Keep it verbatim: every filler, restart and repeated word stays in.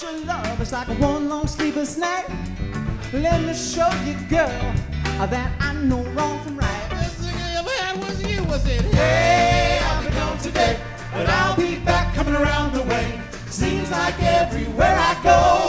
true love is like a one long sleepless night. Let me show you, girl, that I know wrong from right. Best thing I ever had was you, was it? Hey, I'll be gone today, but I'll be back coming around the way. Seems like everywhere I go,